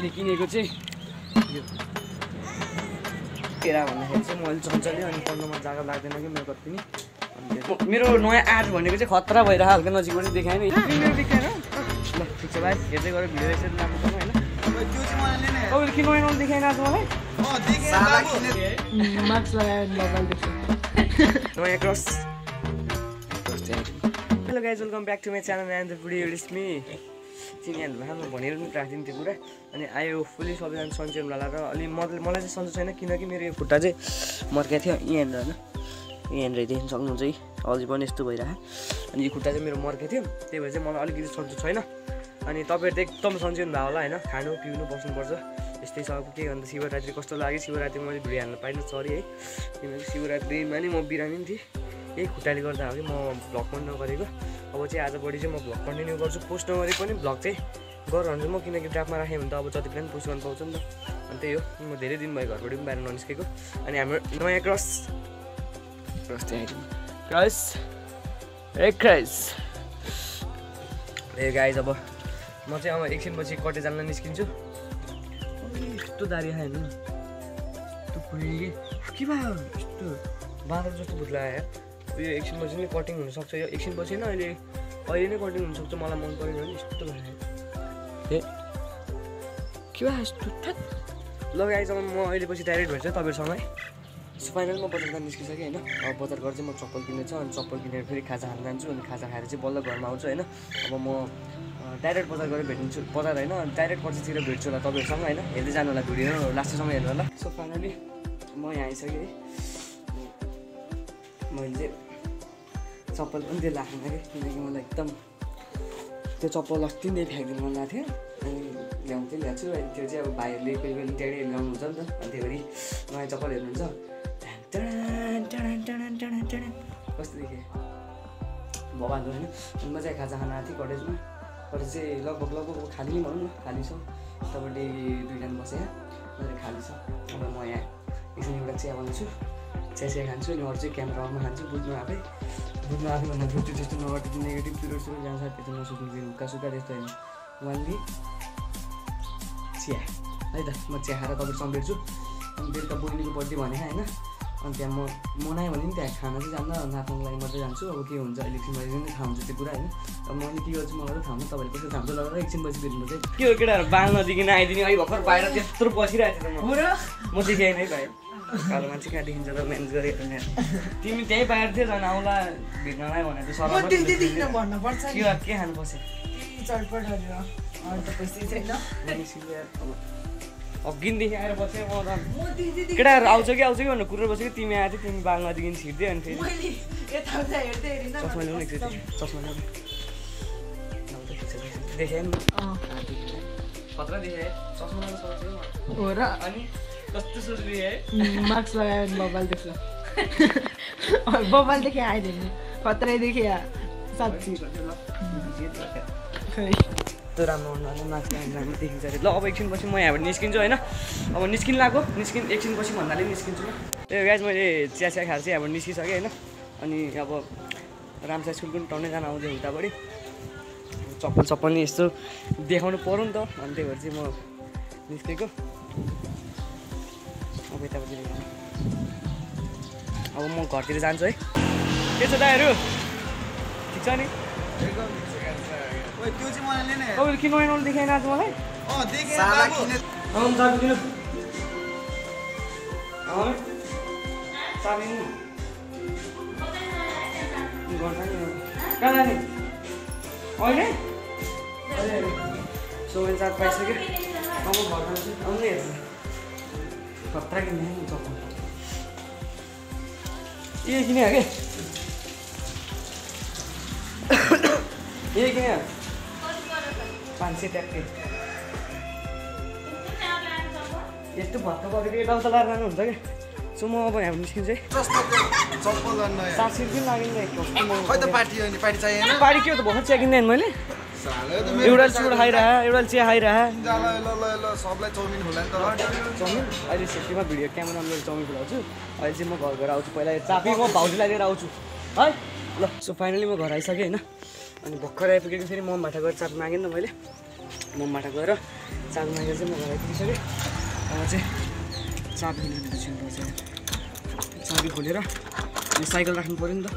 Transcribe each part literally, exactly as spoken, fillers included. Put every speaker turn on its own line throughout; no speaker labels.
मैले किनेको चाहिँ यो केरा भन्दाखेरि चाहिँ मैले चञ्चल्यो अनि पढ्नुमा जागा लाग्दैन कि मेरो कति नि अनि मेरो नयाँ एड भनेको चाहिँ खतरा भइरहेको हल्का नजिकबाट देखाएँ नि देखाएन ल ठिक छ भाइ हेर्दै गरेर भिडियो यसरी राम्रोसँग होइन तपाईँले किन नयाँ नयाँ देखाएन आज मलाई
मास्क लगाएर मोबाइल देख्छु
नयाँ crush hello guys welcome back to my channel and the video it's me चिनिहाल्नु भयो म भनेर पनि राखिदिनु त्यो कुरा अनि आयो फुल्ली सबैजना सन्चै होला र अलि मलाई मलाई चाहिँ सन्चो छैन किनकि मेरो यो खुट्टा चाहिँ मर्केको थियो यहाँनिर होइन यहाँनिर देख्न सक्नुहुन्छ है अझै पनि यस्तो भइरहेको अनि यो खुट्टा चाहिँ मेरो मर्केको थियो त्यही भएर चाहिँ मलाई अलिकति सन्चो छैन अनि तपाईँहरू त एकदम सन्चै हुनुभयो होला होइन खानु पिउनु बस्नुपर्छ यस्तै छ के अन्त शिवरात्रि कस्तो लाग्यो शिवरात्रि मैले भिडियो हाल्न पाइनँ सरी है किनकि शिवरात्रिमा नि म बिरामी नि थिएँ यही खुट्टाले गर्दा हो कि म भ्लग पनि नगरेको अब चाहिँ आजभोलि चाहिँ म भ्लग कन्टिन्यू गर्छु पोस्ट नगरे पनि भ्लग चाहिँ गरिरहन्छु म किनकि ड्राफ्टमा राखेँ भने त अब जति पनि पोस्ट गर्न पाउँछ नि त अनि त्यही हो म धेरै दिन भयो घरबाट पनि बाहिर ननिस्केको अनि हाम्रो नयाँ क्रस क्रस चाहिँ क्रस ए क्रस ए गाइज अब म चाहिँ अब एकछिनपछि कटे जान्न निस्किन्छु यस्तो दारी आयो होइन यस्तो फुल्यो के भयो यस्तो बाँदर जस्तो बुट्ला आयो यो एकछिनपछि नै कटिङ हुनसक्छ यो एकछिनपछि नै अहिले अहिले नै कटिङ हुनसक्छ मलाई मन परेन भने यस्तो भयो ए के भयो यस्तो ठ्याक लगाइ जब म अहिले पछि डाइरेक्ट भेट्छु तपाईँहरूसँगै सो फाइनल म बजार जान निस्किसकेँ होइन अब बजार गएर चाहिँ म चप्पल किन्नेछ अनि चप्पल किनेर फेरि खाजा खान जान्छु अनि खाजा खाएर चाहिँ बल्ल घरमा आउँछु होइन अब म डाइरेक्ट बजार गएर भेटिन्छु बजार होइन डाइरेक्ट बजारतिर भेट्छु होला तपाईँहरूसँग होइन हेर्दै जानु होला भिडियो लास्टसम्म हेर्नु होला सो फाइनली म यहाँ आइसकेँ है मैले चाहिँ चप्पल पनि त्यो लाग्दैन कि किनकि मलाई एकदम त्यो चप्पल अस्ति नै फ्याँक्दिनु मन लाग्थ्यो अनि ल्याउँथेँ ल्याउँछु अनि त्यो चाहिँ अब भाइहरूले कोही कोही ड्याडी ल्याउनुहुन्छ नि त अनि त्यही भएर नयाँ चप्पल हेर्नुहुन्छ कस्तो देखेँ भगवान्को होइन अनि म चाहिँ खाजा खान आएको थिएँ कटेजमा कटेज चाहिँ लगभग लगभग खाली नै भनौँ न खाली छ तपाईँले दुईजना बसेँ यहाँ खाली छ अब म यहाँ एकछिन एउटा चिया बनाउँछु चिया चिया खान्छु अनि अरू चाहिँ क्यामेरामा खान्छु बुझ्नु आफै बुझ्नु आफै भन्दा बुझ्छु त्यस्तो नगर्छु नेगेटिभ पिरियडहरू जान्छ त्यस्तो नसुक्नु हुक्का सुक्का त्यस्तो होइन वानली चिया है त म चिया खाएर तपाईँसँग भेट्छु अनि बेलुका बहिनीको बर्थडे भने होइन अनि त्यहाँ म मनायो भने नि त्यहाँ खाना चाहिँ जान्न नाच्नुको लागि मात्रै जान्छु अब के हुन्छ अहिले मैले पनि थाहा हुन्छ त्यो कुरा होइन अब मैले के गर्छु मलाई थाहा हुन्छ तपाईँले कसरी थाहा हुन्छ लगाएर एकछिनपछि भेट्नु चाहिँ के हो केटाहरू बाल नदिकन आइदिने अहिले भर्खर बाहिर त्यत्रो बसिरहेको थिएँ म देखाएँ नै भाइ कालो मान्छे कहाँ देखिन्छ त म्यानेज गरेको तिमी त्यहीँ बाहिर थियो झन् आउला भेट्नलाई भनेर सर के के खानुपर्छ अघिदेखि आएर बसेँ म त केटाहरू आउँछ कि आउँछ कि भनेर कुरेर बसेको तिमी आएको थियो तिमी बाल नदेखि छिर्दै अनि फेरि चस्मा ल्याउनु एकचोटि चस्मा ल्याउनु देखाएँ नि खतरा देखाएँ चस्मा ल्याउनु सक्छ
हो र
अनि कस्तो सोच्नु है
मास्क लगाएर मोबाइल देख्छ मोबाइल देखि आइदिनु खतरै देखिया साँच्ची
त्यो राम्रो हुनाले मास्क लगाएर राम्रो देखिन्छ अरे ल अब एकछिनपछि म यहाँबाट निस्किन्छु होइन अब निस्किन लाग्यो निस्किन एकछिनपछि भन्नाले निस्किन्छु म त्यो गाइज मैले चिया चिया खाएर चाहिँ यहाँबाट निस्किसकेँ होइन अनि अब रामसा स्कुल पनि टन्नै जान आउँदै उतापट्टि चप्पल चप्पल नि यस्तो देखाउनु पऱ्यो नि त अनि त्यही भएर चाहिँ म निस्केको अब यतापट्टि अब म घरतिर जान्छु है के छ दाइहरू ठिक छ नि तपाईँले किन नयाँ नयाँ देखाएन आज मलाई कहाँ जाने अहिले सो मैले चाट पाइसक्यो अब घर जान्छु आउनु हेर्छु खतरा किन्ने चप्पल ए किने के ए किने पाँच सय ट्याक्कै यस्तो भत्ता परेको यताउता लगाएर जानुहुन्छ क्या सो म अब यहाँ निस्किन्छु है सात सय रुपियाँ लाग्यो नि पार्टी के हो त भर्खर चिया किन्दैन मैले एउटा चिउरा खाइरह एउटा चिया खाइरह चाउमिन अहिले सेफ्टीमा भिडियो क्यामेरा लिएर चाउमिन खुलाउँछु अहिले चाहिँ म घर गएर आउँछु पहिला चापी म भाउजूलाई लिएर आउँछु है ल सो फाइनली म घर आइसकेँ होइन अनि भर्खर आइपुगेको फेरि मम भाटा गएर चाप मागेँ नि त मैले मम भाटा गएर चाबी मागेर चाहिँ म घरै पुगिसकेँ। अब चाहिँ चाबी लिनु छिर्नुपर्छ। चाबी खोलेर अनि साइकल राख्नु पऱ्यो नि त।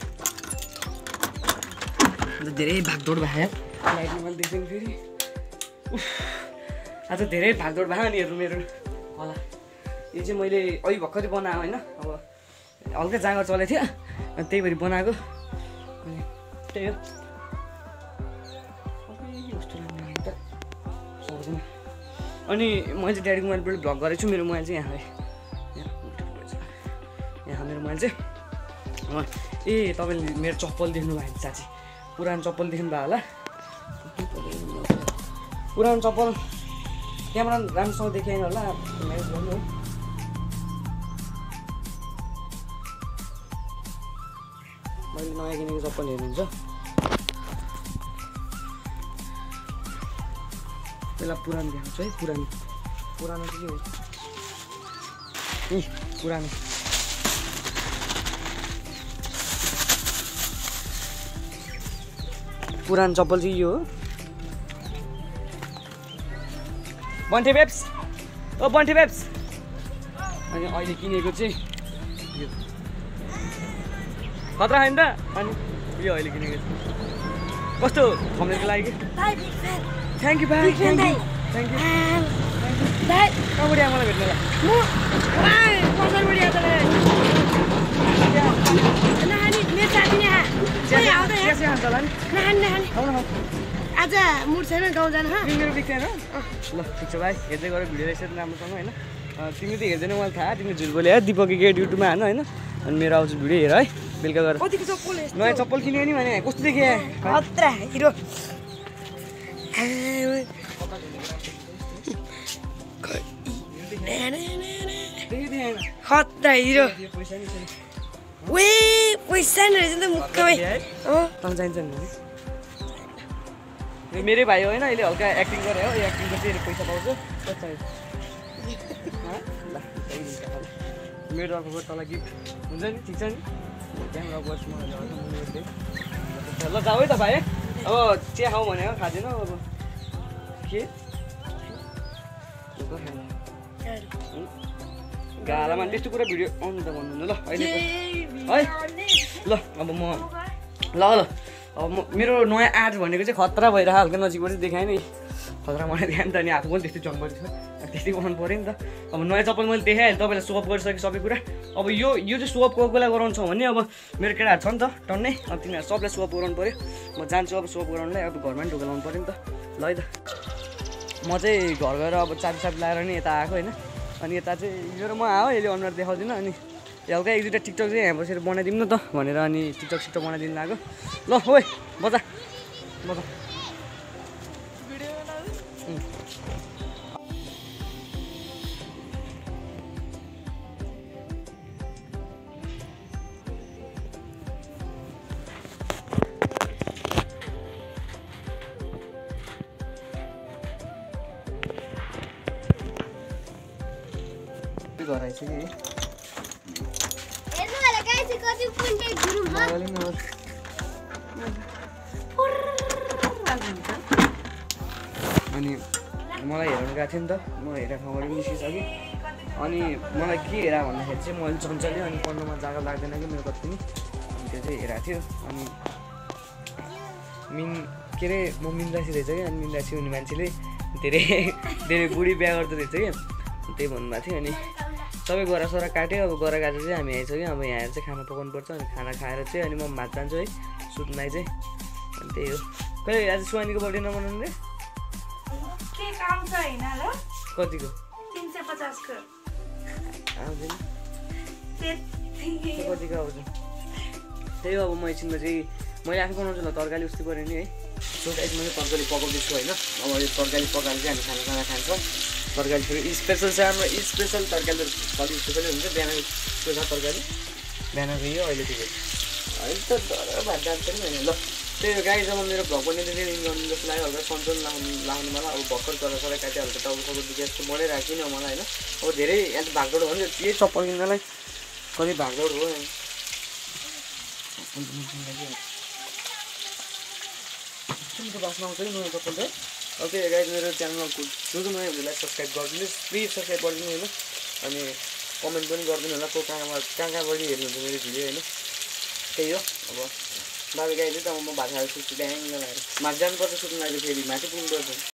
अन्त धेरै भागदौड भयो लाइटमा मैले देख्छु नि फेरि। आज धेरै भागदौड भयो नि हेर्नु मेरो होला। यो चाहिँ मैले अहिले भर्खरै बनाएको होइन, अब हल्का जाँगर चलेको थियो अनि त्यही भएर बनाएको। अनि त्यही हो कस्तो लाग्ने त सक्दैन। अनि मैले चाहिँ ड्याडीको मोबाइलबाट भ्लग गरेको छु। मेरो मोबाइल चाहिँ यहाँ यहाँ मेरो मोबाइल चाहिँ ए तपाईँले मेरो चप्पल देख्नु भयो भने साँच्ची पुरानो चप्पल देख्नु भयो होला। पुरानो चप्पल क्यामेरा राम्रोसँग देखेन होला। म्यानेज गर्नु हो। मैले नयाँ किनेको चप्पल हेर्नुहुन्छ पहिला पुरानो देखाउँछु है। पुरानो पुरानो चाहिँ के हो ए पुरानो पुरानो चप्पल चाहिँ यो हो। बन्टे बेप्स ओ बन्टे बेप्स। अनि अहिले किनेको चाहिँ यो खतरा होइन त। अनि यो अहिले किनेको चाहिँ कस्तो थम्नेलको लागि थ्याङ्क यू भाइ थ्याङ्क यू थ्याङ्क यू कहाँबाट आयो मलाई भेट्नलाई?
आज मुड छैन गाउँ जानु
मेरो बिग्दैन ल ठिक छ भाइ। हेर्दै गएर भिडियो रहेछ राम्रोसँग होइन। तिमी त हेर्दैन मलाई थाहा तिमी झुट बोले है। दिपकी गेट युट्युबमा हान होइन। अनि मेरो आउँछ भिडियो हेर है बेलुका गएर। नयाँ चप्पल किन्यो नि भने कस्तो देखेँ
खतरा हिरो खतरा हिरो वे पैसा नि रहेछ नि त मुखमै
तँ चाहिन्छ नि यो मेरै भाइ होइन। अहिले हल्का एक्टिङ गरे हो। यो एक्टिङको चाहिँ पैसा पाउँछ कस्तो मेरो तर्फबाट तँलाई गिफ्ट हुन्छ नि ठिक छ नि। क्यामेरा गर्छु मलाई ल जाऊ है त भाइ। अब चिया खाऊ भने खाँदैन अब के गालामा त्यस्तो कुरा भिडियो आउनु त भन्नु ल अहिले है ल। अब म ल ल अब म मेरो नयाँ आर्ट भनेको चाहिँ खतरा भइरहेको हल्का नजिकबाट चाहिँ देखाएँ नि खतरा मलाई देखाएँ नि त। अनि आफू पनि त्यस्तै जङ्गल थियो त्यस्तै बनाउनु पऱ्यो नि त। अब नयाँ चप्पल मैले देखाएँ तपाईँलाई सोअप गरिसकेँ सबै कुरा। अब यो यो चाहिँ सोअप कोही बेला गराउँछ भने अब मेरो केटाहरू छ नि त टन्नै। अब तिनीहरू सबलाई सोअप गराउनु पऱ्यो। म जान्छु अब सोअप गराउनुलाई। अब घरमा पनि ढोका लाउनु पऱ्यो नि त ल है त। म चाहिँ घर गएर अब चाबी चाबी लगाएर नि यता आएको होइन। अनि यता चाहिँ हिजो र म आयो यसले अनुहार देखाउँदिनँ। अनि हल्का एक दुईवटा टिकटक चाहिँ यहाँ बसेर बनाइदिउँ न त भनेर अनि टिकटक सिकटक बनाइदिनु लाग्यो। ल ओइ बजा बजा घर आइछ कि अनि मलाई हेर्नु गएको थियो नि त। म हेरेर ठाउँबाट पनि निस्किसकेँ। अनि मलाई के हेरा भन्दाखेरि चाहिँ मैले चञ्चले अनि पढ्नुमा जागा लाग्दैन कि मेरो कति पनि अनि त्यो चाहिँ हेरेको थियो। अनि मिन के अरे म मिन्दासी रहेछ कि अनि मिन्दासी हुने मान्छेले धेरै धेरै बुढी बिहा गर्दो रहेछ कि त्यही भन्नुभएको थियो। अनि सबै गरा सरा काट्यो। अब गरा काटेर चाहिँ हामी आइसक्यो। अब यहाँ चाहिँ खाना पकाउनु पर्छ। अनि खाना खाएर चाहिँ अनि म भात जान्छु है सुत्नलाई चाहिँ। अनि त्यही हो। खै आज सुहानीको बर्थडे नमनाउनु रे
के काम छ हैन र
कतिको
तीन सय पचास को
आउँदैन
त्यति
कतिको आउँछ। त्यही हो। अब म एकछिनमा चाहिँ मैले आफै बनाउँछु ल तरकारी उस्तै पऱ्यो नि है। सो गाइस मैले तरकारी पकाउँदैछु होइन। अब यो तरकारी पकाएर चाहिँ हामी खानासाना खान्छौँ। तरकारी फेरि स्पेसल छ हाम्रो स्पेसल तरकारी त कति स्पेसल हुन्छ। बिहान त्यो छ तरकारी बिहानको यो अहिले त्यो अहिले त डर भात जान्छ नि होइन। ल त्यही हो गाई जब मेरो भ्लग पनि रिडिङ गर्नु जस्तो लाग्यो हल्का सन्चोल लाउनु लाउनु मलाई। अब भर्खर चरा चरा काट्यो हल्का टाउको टाउको दुखे जस्तो बढिरहेको किन मलाई होइन। अब धेरै यहाँ भागदौड भन्छ त्यही चप्पल किन्नलाई कति भागदौड हो। सुनको बास्ना आउँछ कि नयाँ चप्पल चाहिँ ओके गाइज मेरो च्यानलमा जो जो नयाँ हुनेलाई सब्सक्राइब गरिदिनुहोस् प्लिज सब्सक्राइब गरिदिनु होइन अनि कमेन्ट पनि गरिदिनु होला को कहाँ कहाँ कहाँ कहाँबाट हेर्नुहुन्छ मेरो भिडियो होइन त्यही हो अब बाबा गाइज त म भात खाएर सुत्छु ड्याङ लगाएर माथि जानुपर्छ सुत्नु लागि फेरि माथि पुग्नुपर्छ